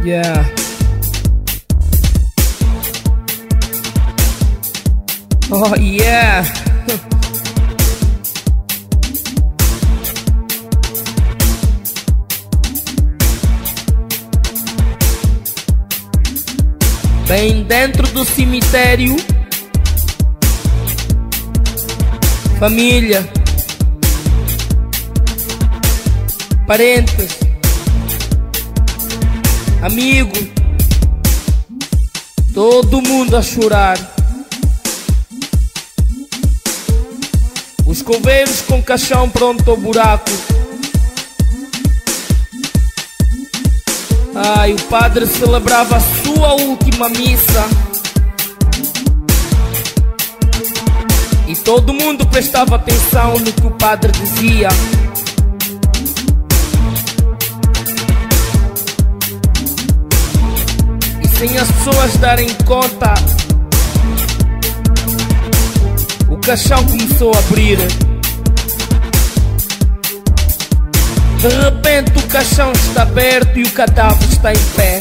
Yeah. Oh yeah. Bem dentro do cemitério, família, parentes, amigo, todo mundo a chorar. Os coveiros com caixão pronto ao buraco. Ai, o padre celebrava a sua última missa e todo mundo prestava atenção no que o padre dizia. E sem as pessoas darem conta, o caixão começou a abrir. De repente o caixão está aberto e o cadáver está em pé.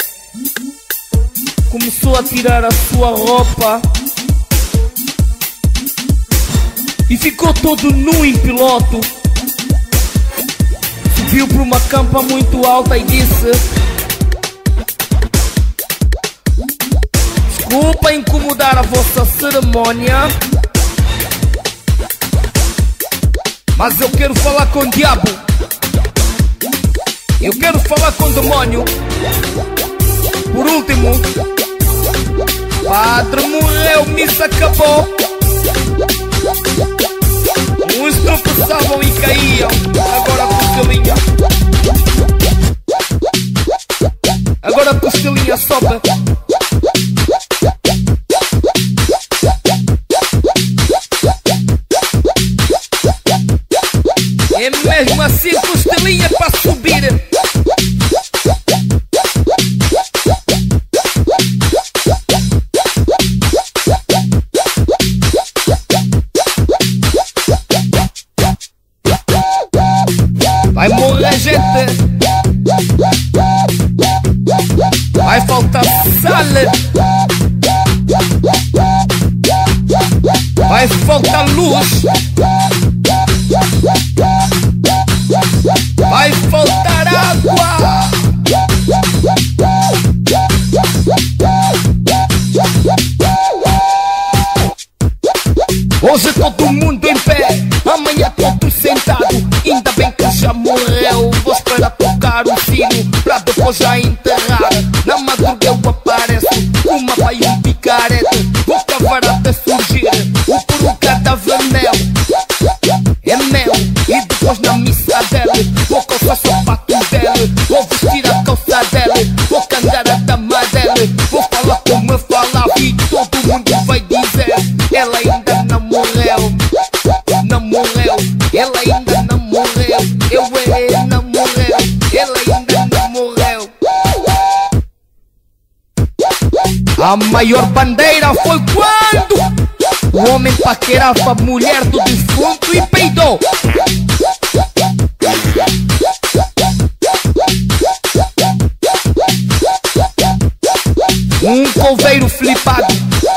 Começou a tirar a sua roupa e ficou todo nu em piloto. Subiu para uma campa muito alta e disse: desculpa incomodar a vossa cerimônia, mas eu quero falar com o diabo. Eu quero falar com o demônio. Por último, padre morreu, missa acabou. Uns tropeçavam e caíam. Agora a costelinha, agora a costelinha sobe. É mesmo assim, costelinha para subir. Vai morrer gente, vai faltar sal, vai faltar luz, vai faltar água. Hoje todo mundo em pé, amanhã todos sentado. Ainda bem que já morreu, vou esperar tocar o sino pra depois já enterrar. Na madrugada eu apareço, uma vai e um picarete. Vou cavar até surgir o puro cadáver mel. É mel, e depois na missa dele vou calçar sapato dele, vou vestir a calça dele, vou cantar a dama dele, vou falar como eu falava e todo mundo vai dizer: ela ainda não morreu, não morreu, ela ainda não morreu, eu não morreu, ela ainda não morreu. A maior bandeira foi quando o homem paquerava a mulher do defunto e peidou. Um coveiro flipado.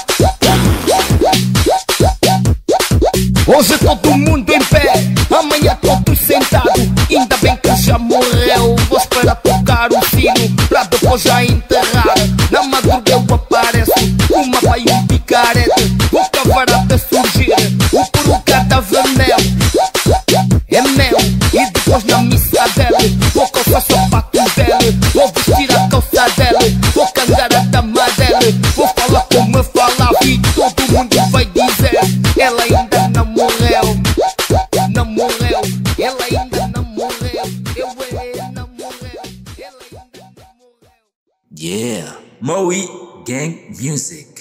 Hoje todo mundo em pé, amanhã todos sentado. Ainda bem que já morreu, vou esperar tocar o sino pra depois já enterrar. Na madrugada eu apareço, uma vai e um picarete. Vou cavar até surgir o puro cadáver mel. É mel, e depois na missa dele vou calçar sapato dele, vou vestir a calça dele, vou cantar a dama dele, vou falar como eu falava e todo mundo vai dizer: ela ainda não morreu, não morreu, ela ainda não morreu, eu não morreu, ela ainda não morreu. Yeah, Moe Gang Music.